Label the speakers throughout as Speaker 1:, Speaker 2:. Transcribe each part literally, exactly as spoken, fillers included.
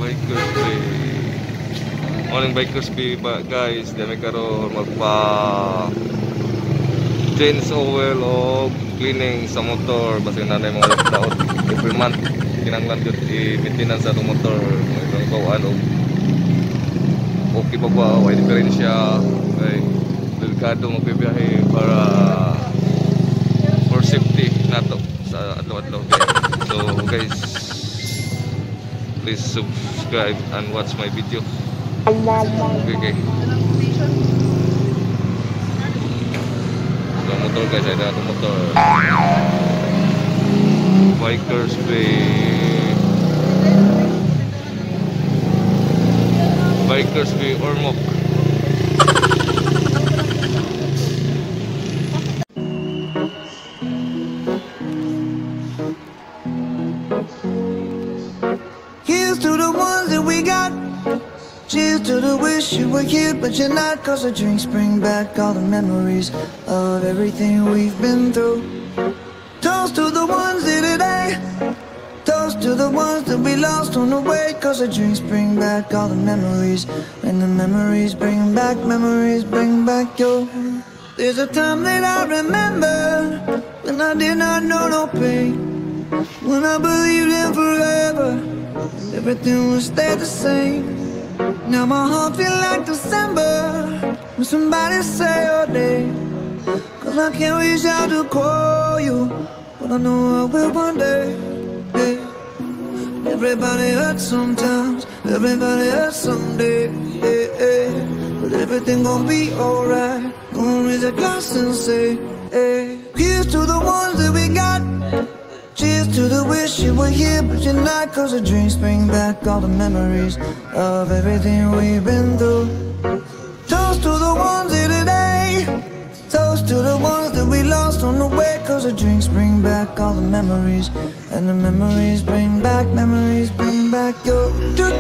Speaker 1: Bikers Bay. Morning Bikers Bay ba guys, dami karon magpa change oil o cleaning sa motor basta na na mga daot every month kinanglan jud i-maintenance sa itong motor mga bawaan o okay pa ba way diferensya kay delikado magbibiyahe para for safety nato sa adlaw-adlaw. So guys, please subscribe and watch my video. Okay, okay. So motor guys, ada atong motor Bikers Bay. Bikers Bay Ormoc.
Speaker 2: Here's to the ones that we got. Cheers to the wish you were here but you're not. Cause the drinks bring back all the memories of everything we've been through. Toast to the ones here today. Toast to the ones that we lost on the way. Cause the drinks bring back all the memories. And the memories bring back, memories bring back your. There's a time that I remember when I did not know no pain, when I believed in forever, everything would stay the same. Now my heart feel like December when somebody say your name. Cause I can't reach out to call you, but I know I will one day. Hey. Everybody hurts sometimes, everybody hurts someday. Hey, hey. But everything gon' be alright. Gonna raise a glass and say, hey. Here's to the ones that we got. Cheers to the wish you were here but you're not. Cause the drinks bring back all the memories of everything we've been through. Toast to the ones here today. Toast to the ones that we lost on the way. Cause the drinks bring back all the memories. And the memories bring back, memories bring back your.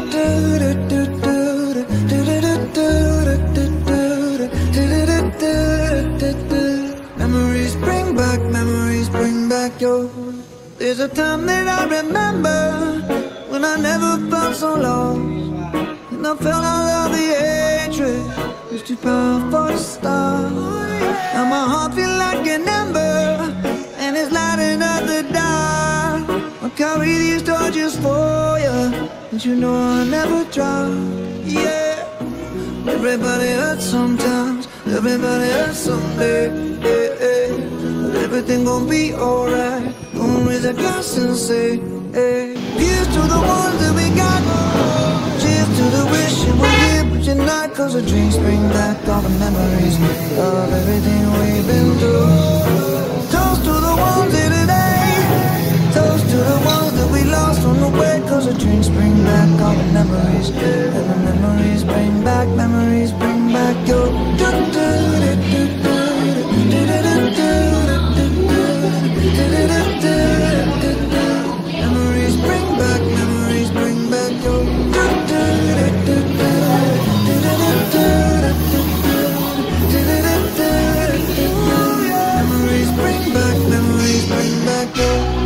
Speaker 2: Memories bring back, memories bring back your. There's a time that I remember when I never felt so lost, and I felt all of the hatred was too powerful to stop. Now my heart feel like an ember and it's lighting up the dark. I'll carry these torches for you, but you know I'll never drop. Yeah, everybody hurts sometimes, everybody hurts someday. Yeah, yeah. But everything gon' be alright. Gonna raise a glass and say, hey. Here's to the ones that we got. Cheers to the wish you were here but you're not. Cause the drinks bring back all the memories of everything we've been through. Toast to the ones here today. Toast to the ones that we lost on the way. Cause the drinks bring back all the memories. And the memories bring back, memories bring back your. Memories bring back, memories bring back your. Memories bring back, memories bring back your.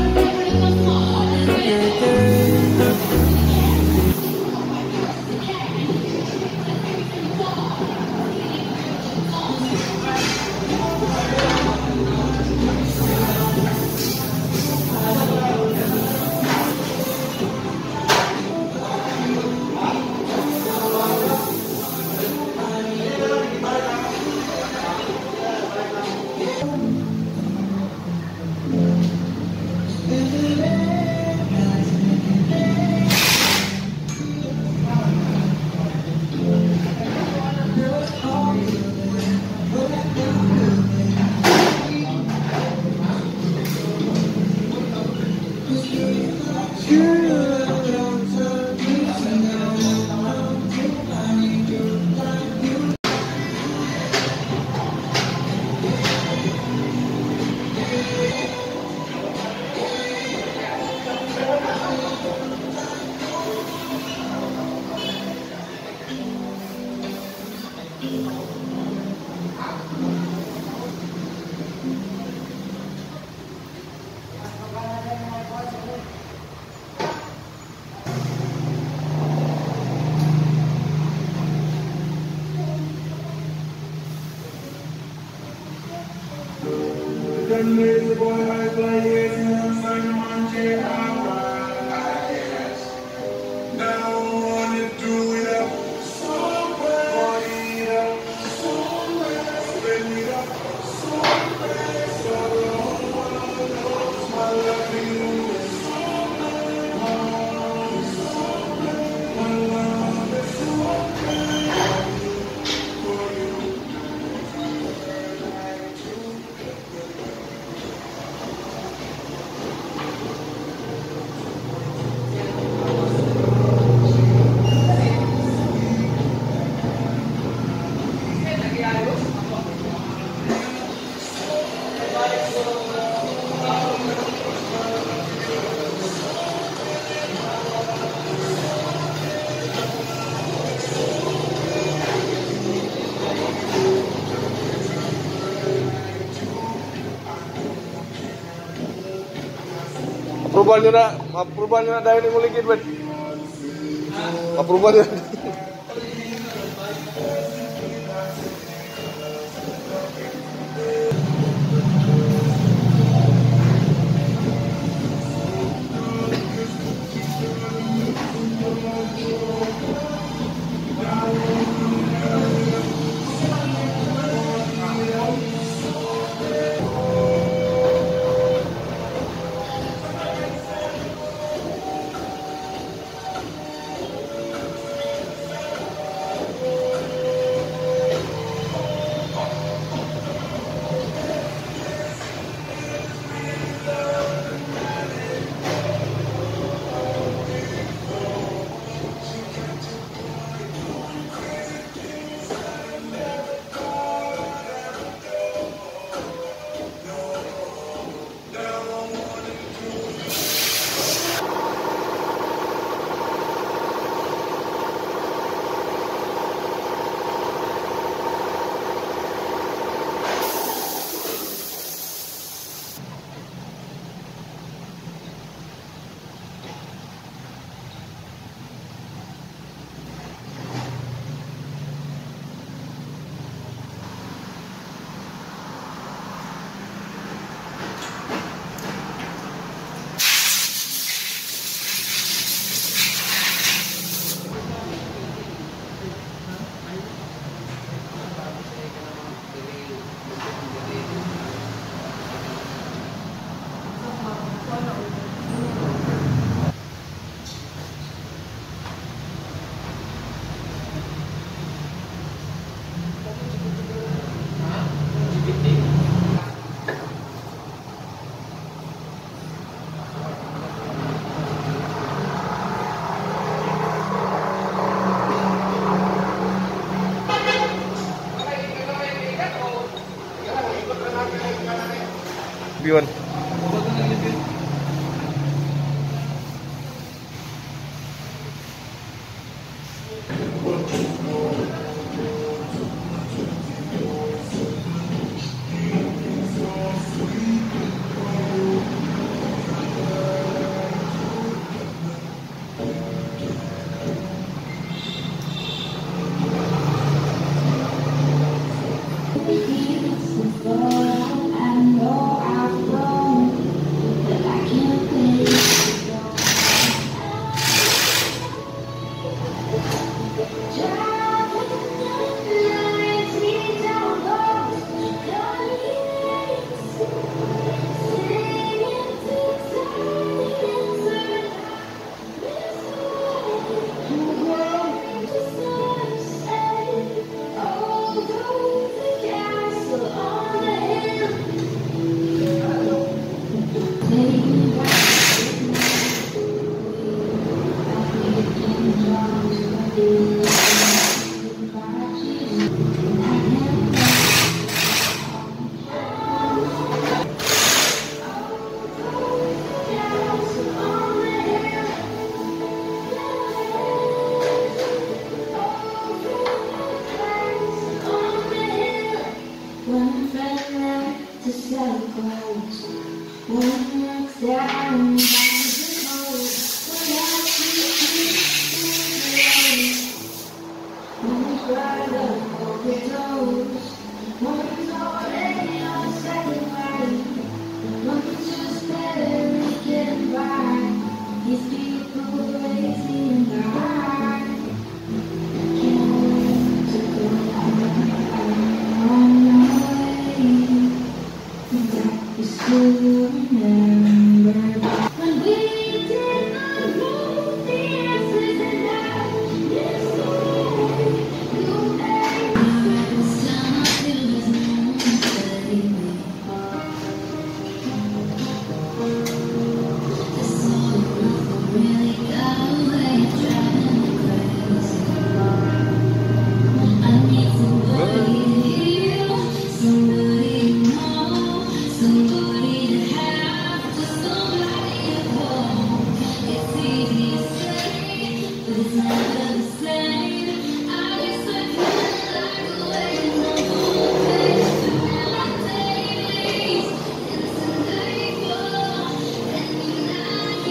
Speaker 1: approval nyo na, approval nyo na dahil ni Muligid, Ben. Approval nyo na. Yun.
Speaker 2: One friend left to set goals. One looks down by the cold. What else one's right up on the toes. One's already on second line. One's just barely getting by. These people raising in their heart. Can't wait to go on my way. That you still remember when we did the both dances and I missed the way you made me. This time I feel there's no one to save me. This all or nothing really got away, driving me crazy. I need somebody to heal, somebody to know, somebody to have, just somebody to hold. It's easy to say, but it's never the same. I guess I feel like a weight on the face to my dailies. Innocent day for, and you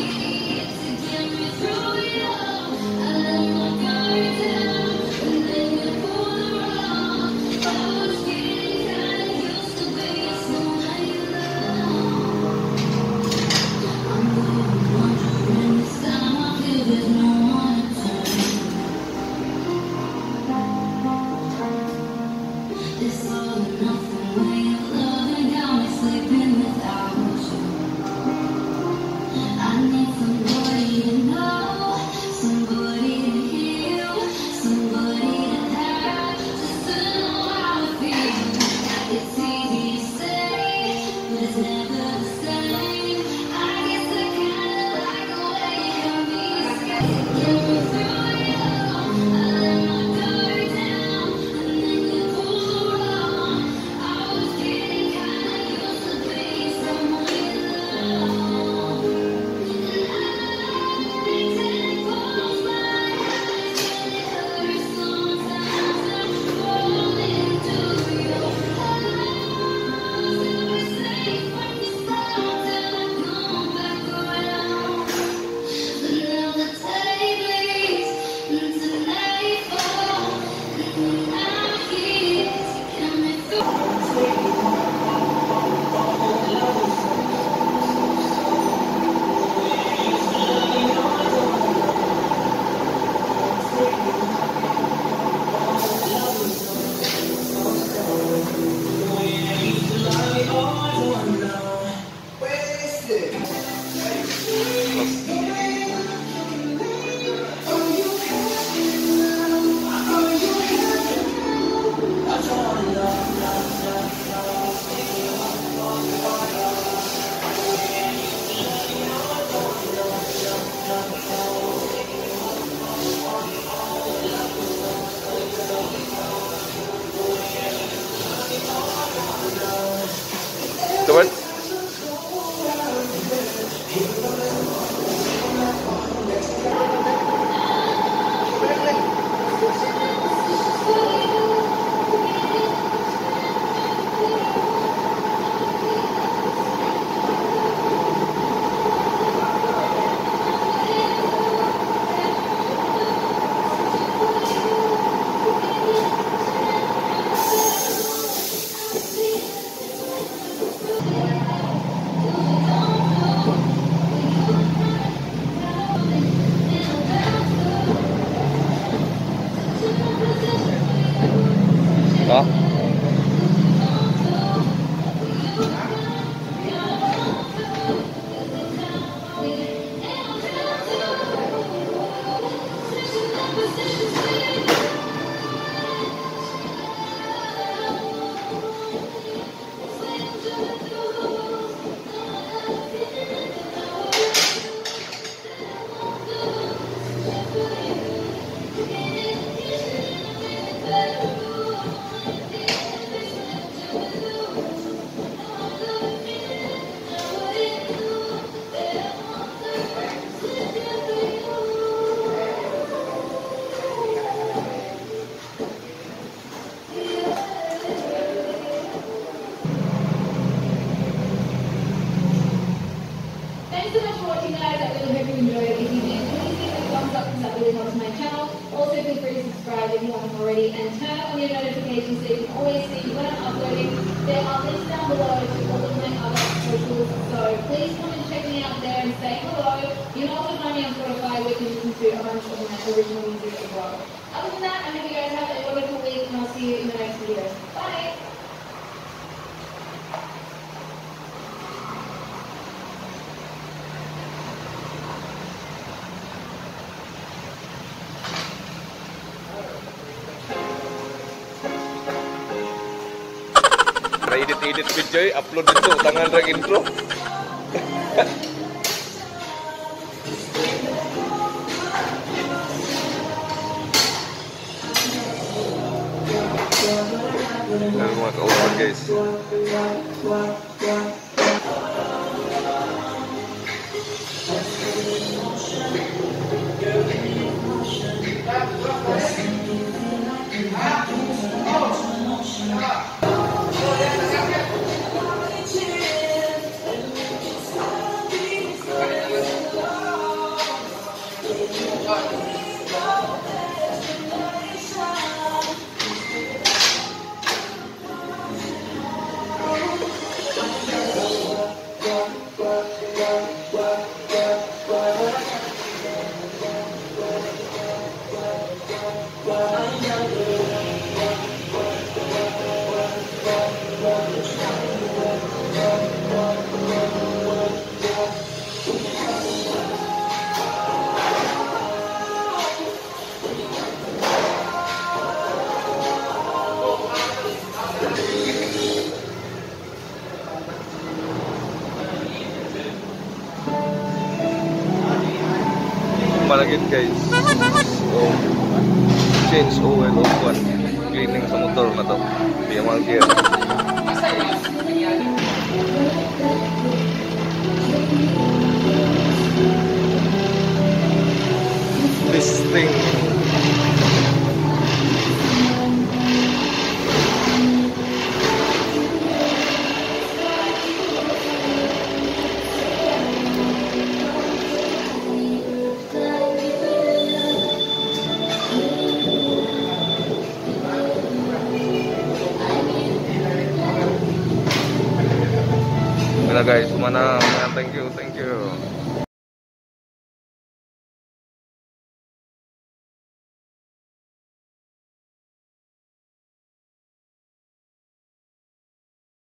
Speaker 3: Thanks so much for watching, guys. I really hope you enjoyed it. If you did, please give it a thumbs up because that really helps my channel. Also, feel free to subscribe if you haven't already and turn on your notifications so you can always see when I'm uploading. There are links down below to all of my other socials, so please come and check me out there and say hello. You can also find me on Spotify where you can listen to a bunch of my original music as well. Other than that, I hope you guys have a wonderful week and I'll see you in the next video. Bye!
Speaker 1: Edit-edit video, upload itu tangan rek intro. Lalu ke over guys. Lagi guys, so change oil of one, cleaning sa motor na to, P M R gear. This thing guys, mana, thank you, thank you.